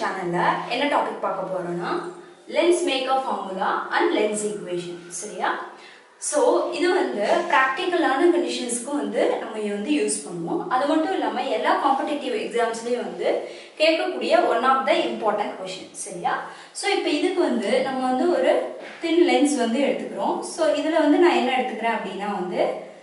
சேனல்ல என்ன டாபிக் பார்க்க போறோம்னா lens maker formula and lens equation சரியா சோ இது வந்து பிராக்டிகலான கண்டிஷன்ஸ்க்கு வந்து நம்ம யூஸ் பண்ணுவோம் அது மட்டும் இல்லாம எல்லா காம்படிட்டிவ் எக்ஸாம்ஸ்லயும் வந்து கேட்கக்கூடிய one of the important question சரியா சோ இப்போ இதுக்கு வந்து நம்ம வந்து ஒரு thin lens வந்து எடுத்துக்கிறோம் சோ இதுல வந்து நான் என்ன எடுத்துக்கிறேன் அப்படினா வந்து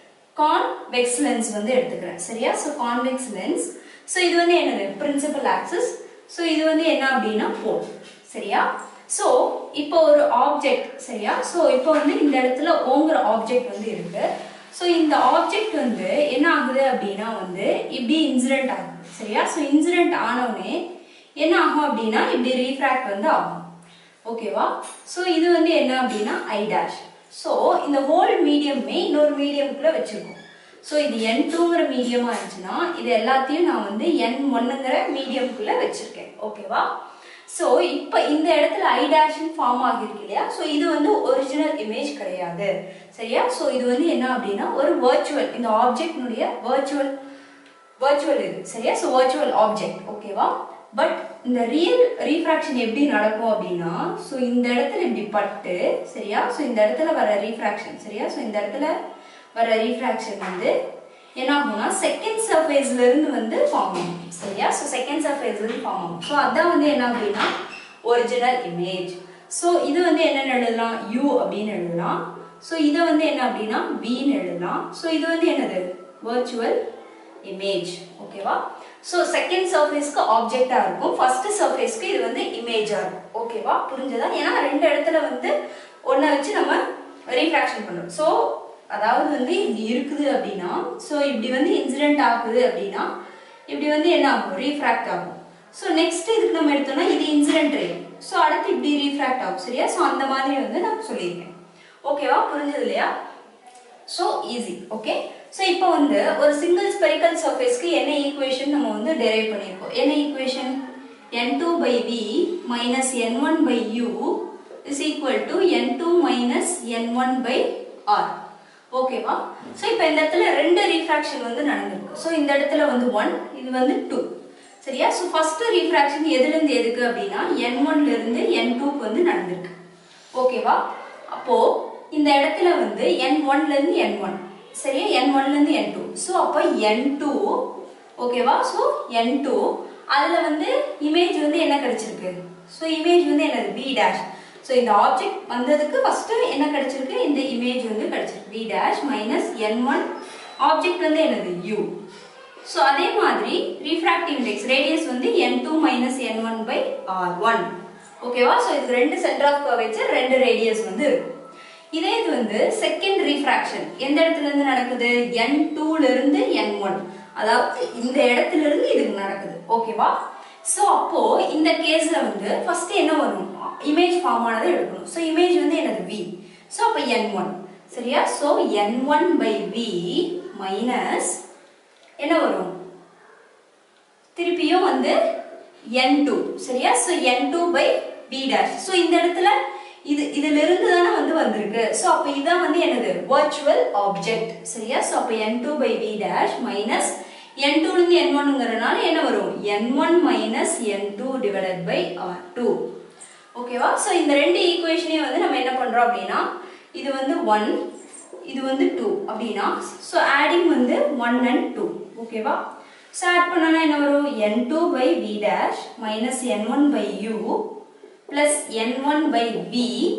convex lens வந்து எடுத்துக்கிறேன் சரியா சோ convex lens சோ இது வந்து என்னது principal axis சோ இது வந்து என்ன அப்படினா pole சரியா சோ இப்போ ஒரு ஆப்ஜெக்ட் சரியா சோ இப்போ வந்து இந்த இடத்துல ஓங்கற ஆப்ஜெக்ட் வந்து இருக்கு சோ இந்த ஆப்ஜெக்ட் வந்து என்ன ஆகுது அப்படினா வந்து இப்படி இன்சிடென்ட் ஆகுது சரியா சோ இன்சிடென்ட் ஆனவுடனே என்ன ஆகும் அப்படினா இப்படி ரீஃப்ராக்ட் வந்து ஆகும் ஓகேவா சோ இது வந்து என்ன அப்படினா I' சோ இந்த ஹோல் மீடியமே இன்னொரு மீடியம்க்குள்ள வச்சிருக்கோம் சோ இது n2ங்கற மீடியமா இருந்துச்சுனா இது எல்லாத்தையும் நான் வந்து n1ங்கற மீடியம்க்குள்ள வச்சிருக்கேன் ஓகேவா சோ இப்போ இந்த இடத்துல I' ன் ஃபார்ம் ஆகிருக்கு இல்லையா சோ இது வந்து ஒரிஜினல் இமேஜ் கிடையாது சரியா சோ இது வந்து என்ன அப்படினா ஒரு வர்ச்சுவல் இந்த ஆப்ஜெக்ட்னுடைய வர்ச்சுவல் இது சரியா சோ வர்ச்சுவல் ஆப்ஜெக்ட் ஓகேவா பட் இந்த ரியல் ரீஃப்ராக்ஷன் எப்படி நடக்கும் அப்படினா சோ இந்த இடத்துல இப்படி பட்டு சரியா சோ இந்த இடத்துல வர ரீஃப்ராக்ஷன் சரியா சோ இந்த இடத்துல வர ரீஃப்ராக்ஷன் வந்து என்ன ஆகும்னா செகண்ட் சர்ஃபேஸ்ல இருந்து வந்து ஃபார்ம் ஆகும் சரியா சோ செகண்ட் சர்ஃபேஸ்ல இருந்து ஃபார்ம் ஆகும் சோ அதான் வந்து என்ன அப்படினா ஒரிஜினல் இமேஜ் சோ இது வந்து என்ன எழுதலாம் u அப்படினு எழுதலாம் சோ இத வந்து என்ன அப்படினா v ன்னு எழுதலாம் சோ இது வந்து என்னது வர்ச்சுவல் இமேஜ் ஓகேவா சோ செகண்ட் சர்ஃபேஸ்க்கு ஆப்ஜெக்ட்டா இருக்கும் ஃபர்ஸ்ட் சர்ஃபேஸ்க்கு இது வந்து இமேஜா இருக்கும் ஓகேவா புரிஞ்சதா ஏனா ரெண்டு இடத்துல வந்து ஒண்ண வச்சு நம்ம ரீஃப்ராக்ஷன் பண்றோம் சோ அதாவது வந்து இப்படி இருக்குது அப்படினா சோ இப்படி வந்து இன்சிடென்ட் ஆகுது அப்படினா இப்படி வந்து என்ன ஆகும் ரீஃப்ராக்ட் ஆகும் சோ நெக்ஸ்ட் இதுக்கு நம்ம எடுத்தோம்னா இது இன்சிடென்ட் ரே சோ அடுத்து இப்படி ரீஃப்ராக்ட் ஆகும் சரியா சோ அந்த மாதிரி வந்து நான் சொல்லிருக்கேன் ஓகேவா புரிஞ்சது இல்லையா சோ ஈஸி ஓகே சோ இப்போ வந்து ஒரு சிங்கிள் ஸ்பெரிக்கல் சர்ஃபேஸ்க்கு என்ன ஈக்குவேஷன் நம்ம வந்து டெரைவ் பண்ணிருக்கோம் என்ன equation n2/v - n1/u is equal to n2 - n1/r ஓகேவா சோ இப்போ இந்த இடத்துல ரெண்டு ரீஃப்ராக்ஷன் வந்து நடந்துருக்கு சோ இந்த இடத்துல வந்து 1 இது வந்து 2 சரியா சோ ஃபர்ஸ்ட் ரீஃப்ராக்ஷன் எதில இருந்து எதுக்கு அப்படினா n1 ல இருந்து n2 க்கு வந்து நடந்துருக்கு ஓகேவா அப்போ இந்த இடத்துல வந்து n1 ல இருந்து n1 சரியா n1 ல இருந்து n2 சோ அப்ப n2 ஓகேவா சோ n2 அதுல வந்து இமேஜ் வந்து என்ன கிடைச்சிருக்கு சோ இமேஜ் வந்து என்னது v' சோ இந்த ஆப்ஜெக்ட் வந்ததுக்கு ஃபர்ஸ்ட் என்ன கிடைச்சிருக்கு இந்த இமேஜ் வந்து கிடைச்சிருக்கு v' - n1 ஆப்ஜெக்ட் வந்து என்னது u சோ அதே மாதிரி ரீஃப்ராக்டிவ் இன்டெக்ஸ் ரேடியஸ் வந்து n2 - n1/r1 ஓகேவா சோ இது ரெண்டு சென்டர் ஆஃப் கர்வேச்சர் ரெண்டு ரேடியஸ் வந்து இருக்கு இதே இது வந்து செகண்ட் ரீஃப்ராக்ஷன் எந்த இடத்துல இருந்து நடக்குது n2 ல இருந்து n1 அதாவது இந்த இடத்துல இருந்து இதுக்கு நடக்குது ஓகேவா சோ அப்போ இந்த கேஸ்ல வந்து ஃபர்ஸ்ட் என்ன வரும் இமேஜ் ஃபார்ம் ஆனதை எடுக்கணும் சோ இமேஜ் வந்து என்னது v சோ அப்ப n1 சரியா சோ n1/v மைனஸ் என்ன வரும் திருப்பியும் வந்து n2 சரியா சோ n2/v' சோ இந்த இடத்துல இதுல இருந்து தான வந்து வந்திருக்கு சோ அப்ப இதான் வந்து என்னது வர்ச்சுவல் ஆப்ஜெக்ட் சரியா சோ அப்ப n2/v' மைனஸ் n2 ல இருந்து n1ங்கறனால என்ன வரும் n1 - n2/r2 ஓகேவா சோ இந்த ரெண்டு ஈக்குவேஷனையும் வந்து நம்ம என்ன பண்றோம் அப்படினா இது வந்து 1 இது வந்து 2 அப்படினா சோ ஆடிங் வந்து 1 and 2 ஓகேவா சோ ஆட் பண்ணனா என்ன வரும் n2/v' - n1/u plus n1/v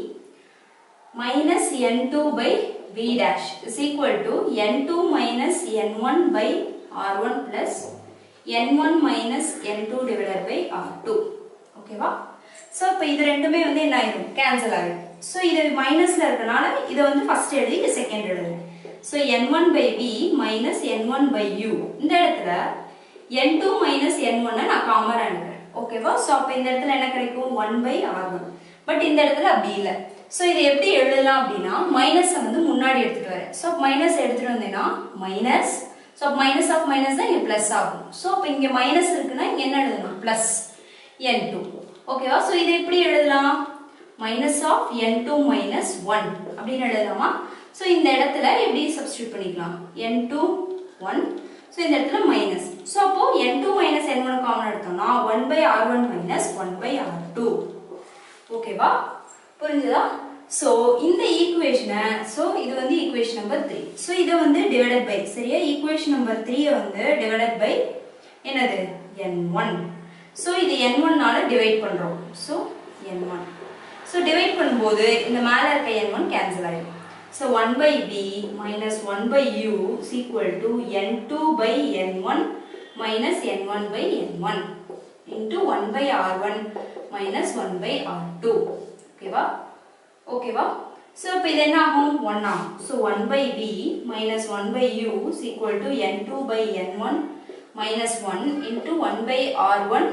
minus n2/v' is equal to n2 - n1/r1 plus n1 - n2/r2 ஓகேவா சோ இப்போ இது ரெண்டுமே வந்து என்ன ஆயிடும் கேன்சல் ஆயிடும் சோ இது மைனஸ்ல இருக்கனால இத வந்து ஃபர்ஸ்ட் எழுதி இது செகண்ட் எழுது சோ n1/v minus n1/u இந்த இடத்துல n2 - n1 நான் காமனா எடுக்கிறேன் ஓகேவா சோ அப்ப இந்த இடத்துல என்ன கிடைக்கும் 1/r1 பட் இந்த இடத்துல அப்படி இல்ல சோ இத எப்படி எழுதலாம் அப்படினா மைனஸ் வந்து முன்னாடி எடுத்துட்டு வரேன் சோ மைனஸ் எடுத்துட்டு வந்தேனா minus so minus of minus தான் இங்க பிளஸ் ஆகும் சோ அப்ப இங்க மைனஸ் இருக்குனா இங்க என்ன எழுதணும் பிளஸ் n2 ஓகேவா சோ இத எப்படி எழுதலாம் minus of n2 minus 1 அப்படினு எழுதலாமா சோ இந்த இடத்துல எப்படி சப்ஸ்டிட்யூட் பண்ணிக்கலாம் n2 1 ஸோ இந்த இடத்துல மைனஸ். ஸோ அப்போ n2 மைனஸ் n1 காமன் எடுத்தோம்னா 1 by r1 minus 1 by r2. ஓகேவா, புரிஞ்சுதா? ஸோ இந்த ஈக்குவேஷனை, ஸோ இது வந்து ஈக்குவேஷன் நம்பர் 3. ஸோ இதை வந்து டிவைடட் பை, சரியா, ஈக்குவேஷன் நம்பர் 3 வந்து டிவைடட் பை என்னது n1. ஸோ இது n1 நால டிவைட் பண்றோம். So n1. ஸோ டிவைட் பண்ணும்போது இந்த மேலே இருக்க n1 கேன்சல் ஆயிடும். So 1 by b minus 1 by u is equal to n2 by n1 minus n1 by n1 into 1 by r1 minus 1 by r2. Okay va? Okay va? So இப்போ இது என்ன ஆகும்? 1 ஆகும். So 1 by b minus 1 by u is equal to n2 by n1 minus 1 into 1 by r1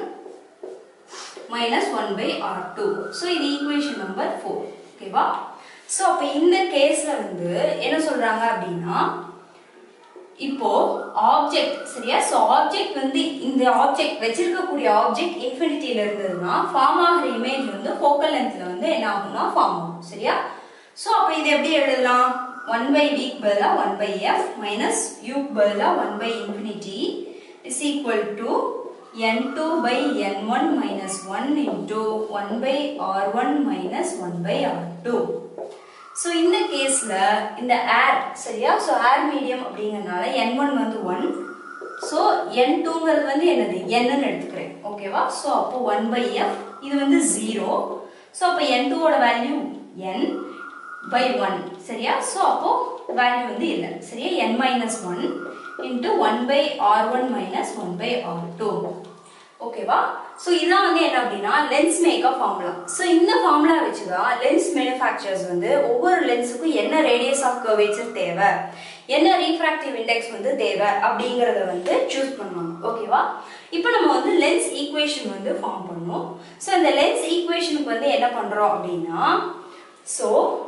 minus 1 by r2. So இது equation number 4. Okay va? So அப்ப இந்த கேஸ்ல வந்து என்ன சொல்றாங்க அப்படின்னா, இப்போ ஆப்ஜெக்ட், சரியா, சோ ஆப்ஜெக்ட் வந்து இந்த ஆப்ஜெக்ட் வச்சிருக்கக்கூடிய ஆப்ஜெக்ட் இன்ஃபினிட்டில இருந்ததுன்னா ஃபார்ம் ஆகிற இமேஜ் வந்து ஃபோக்கல் லென்த்ல வந்து என்ன ஆகும்னா ஃபார்ம் ஆகும். சரியா, சோ அப்ப இது எப்படி எழுதலாம்? 1 by v க்கு பதிலா 1 by f minus u க்கு பதிலா 1 by infinity is equal to n2 by n1 minus 1 into 1 by r1 minus 1 by r2. So இந்த கேஸ்ல இந்த air, சரியா, so air medium அப்படிங்கறனால n1 வந்து 1, so n2ங்கிறது வந்து என்னது n ன்னு எடுத்துக்கிறேன். ஓகேவா, so அப்போ 1 by f, இது வந்து 0, so அப்போ n2 ஓட வேல்யூ n by 1, சரியா, so அப்போ வேல்யூ வந்து இல்ல. சரியா, n minus 1 into 1 by r1 minus 1 by r2. ஓகேவா, சோ இதான் வந்து என்ன அப்படின்னா லென்ஸ் மேக்கப் ஃபார்முலா. சோ இந்த ஃபார்முலா வச்சுதான் லென்ஸ் மேனுஃபேக்சரர்ஸ் வந்து ஒவ்வொரு லென்ஸுக்கும் என்ன ரேடியஸ் ஆஃப் கர்வேச்சர் தேவை, என்ன ரீஃப்ராக்டிவ் இண்டெக்ஸ் வந்து தேவை அப்படிங்கறத வந்து சூஸ் பண்ணுவாங்க. ஓகேவா, இப்போ நம்ம வந்து லென்ஸ் ஈக்குவேஷன் வந்து ஃபார்ம் பண்ணோம். சோ இந்த லென்ஸ் ஈக்குவேஷனுக்கு வந்து என்ன பண்றோம் அப்படின்னா, சோ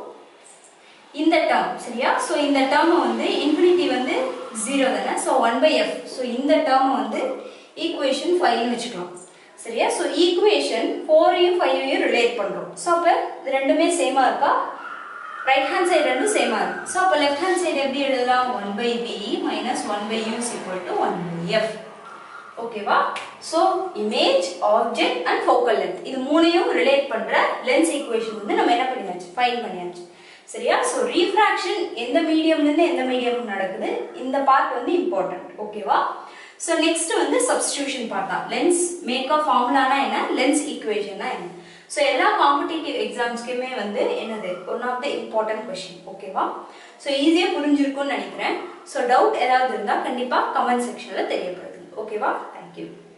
இந்த டேர்ம், சரியா, சோ இந்த டேர்ம் வந்து இன்ஃபினிட்டி வந்து 0 தானே, சோ 1 by f, சோ இந்த டேர்ம் வந்து ஈக்குவேஷன் 5 ன்னு வெச்சுக்கலாம். சரியா, சோ ஈக்குவேஷன் 4 யும் 5 யும் ரிலேட் பண்றோம். சோ அப்ப இது ரெண்டுமே சேமா இருக்கா? ரைட் ஹேண்ட் சைடு ரெண்டும் சேமா இருக்கு. சோ அப்ப லெஃப்ட் ஹேண்ட் சைடு எப்படி எழுதலாம்? 1 by b minus 1 by u is equal to 1 by f. ஓகேவா, so image, object and focal length இது மூணையும் ரிலேட் பண்ற லென்ஸ் ஈக்குவேஷன் வந்து நம்ம என்ன பண்ணியாச்சு? ஃபைண்ட் பண்ணியாச்சு. சரியா, சோ ரீஃப்ராக்ஷன் எந்த மீடியம்ல இருந்து எந்த மீடியம் நடக்குது, இந்த பார்ட் வந்து இம்பார்ட்டன்ட். ஓகேவா, சோ நெக்ஸ்ட் வந்து சப்ஸ்டிடியூஷன் பார்ட் தான். லென்ஸ் மேக்கப் ஃபார்முலானா என்ன, லென்ஸ் ஈக்குவேஷன்னா என்ன. சோ எல்லா காம்படிட்டிவ் எக்ஸாம்ஸ்க்குமே வந்து என்னது one of the important question. ஓகேவா, சோ ஈஸியா புரிஞ்சிருக்கும்னு நினைக்கிறேன். சோ டவுட் ஏதாவது இருந்தா கண்டிப்பா கமெண்ட் செக்ஷன்ல தெரியப்படுத்துங்க. ஓகேவா, थैंक यू.